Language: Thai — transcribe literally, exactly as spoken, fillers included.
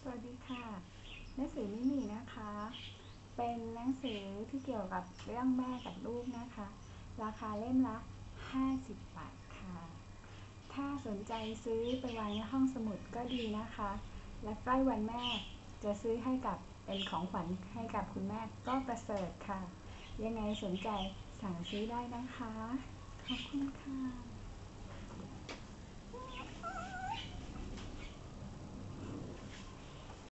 วัสดีค่ะหนังสือมิมีนะคะเป็นหนังสือที่เกี่ยวกับเรื่องแม่กับลูกนะคะราคาเล่มละห้าสิบ บาทค่ะถ้าสนใจซื้อไปวางในห้องสมุดก็ดีนะคะและใกล้วันแม่จะซื้อให้กับเป็นของขวัญให้กับคุณแม่ก็ประเสริฐค่ะยังไงสนใจสั่งซื้อได้นะคะขอบคุณค่ะ